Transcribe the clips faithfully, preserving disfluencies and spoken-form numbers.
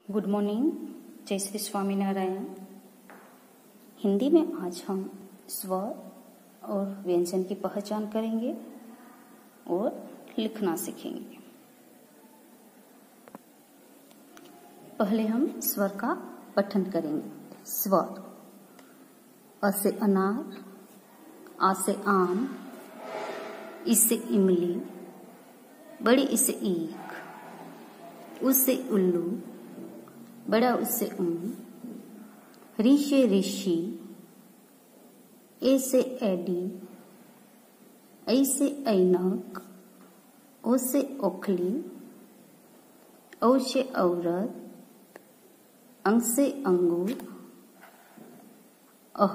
Good morning. जय श्री स्वामीनारायण। हिंदी में आज हम स्वर और व्यंजन की पहचान करेंगे और लिखना सीखेंगे। पहले हम स्वर का पठन करेंगे। स्वर: अ से अनार, आ से आम, इ से इमली, बड़ी इ से ईख, उ से उल्लू, बड़ा उ से ऊं, रि से ऋषि, ए से एडी, ऐ से ऐनक, ओ से ओखली, औ से औरत, अंग से अंगूर, अह।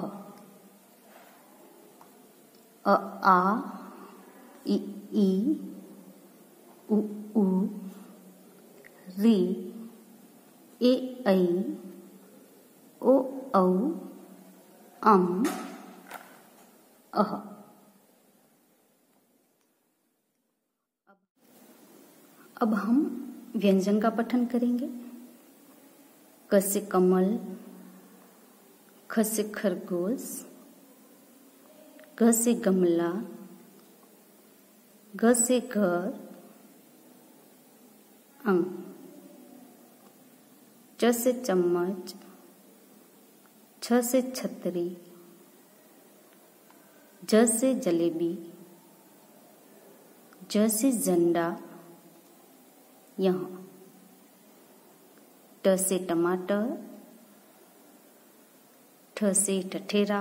अ आ, इ ई, उ ऊ, रि, ए ऐ, ओ औ, अम, अह। अब हम व्यंजन का पठन करेंगे। क से कमल, ख से खरगोश, ग से गमला, घ से घर, अंग। च से चम्मच, छ से छतरी, ज से जलेबी, ज से झंडा, यहाँ। ट से टमाटर, ठ से ठठेरा,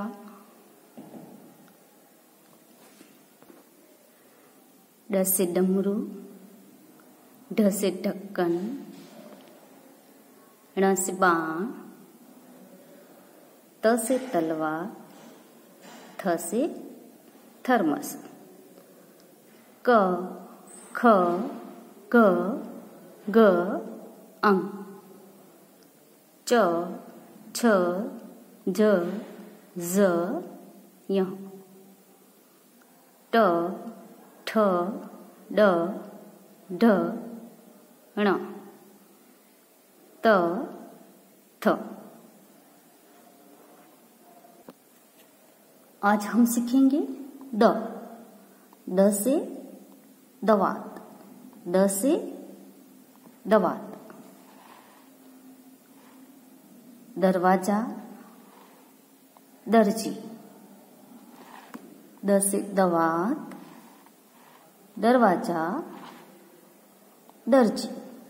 ड से डमरू, ढ से ढक्कन, ण से बाण, त से तलवार, थ से थर्मस। क, ख, ग, ग, अंग। च, छ, ज, ज, यहाँ। ट, ठ, ड, ढ, ण, त, थ। आज हम सीखेंगे द। द से दवात, द से दवात। दरवाजा, दर्जी। द से दवात, दरवाजा, दर्जी।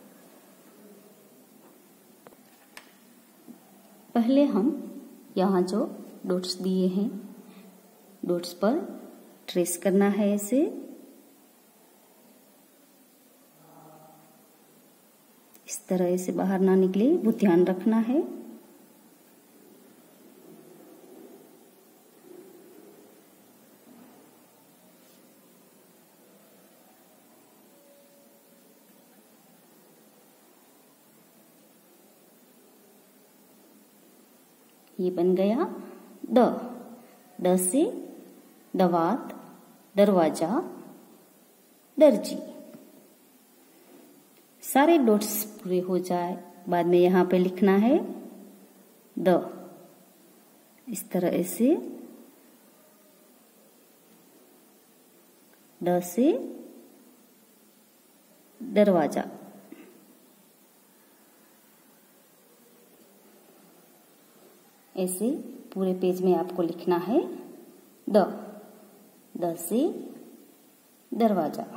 पहले हम यहाँ जो डॉट्स दिए हैं, डॉट्स पर ट्रेस करना है। ऐसे इस तरह से बाहर ना निकले, वो ध्यान रखना है। ये बन गया द। द से दवात, दरवाजा, दर्जी। सारे डॉट्स पूरे हो जाए, बाद में यहाँ पे लिखना है द। इस तरह से द से दरवाजा। ऐसे पूरे पेज में आपको लिखना है द। द से दरवाजा।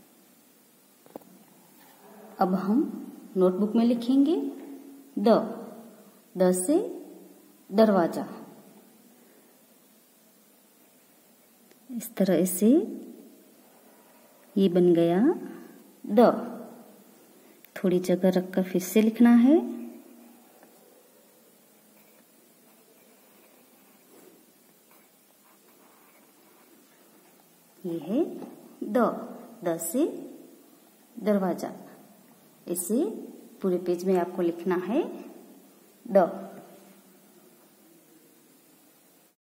अब हम नोटबुक में लिखेंगे द। द से दरवाजा। इस तरह से ये बन गया द। थोड़ी जगह रखकर फिर से लिखना है। ये है द। द से दरवाजा। इसे पूरे पेज में आपको लिखना है द।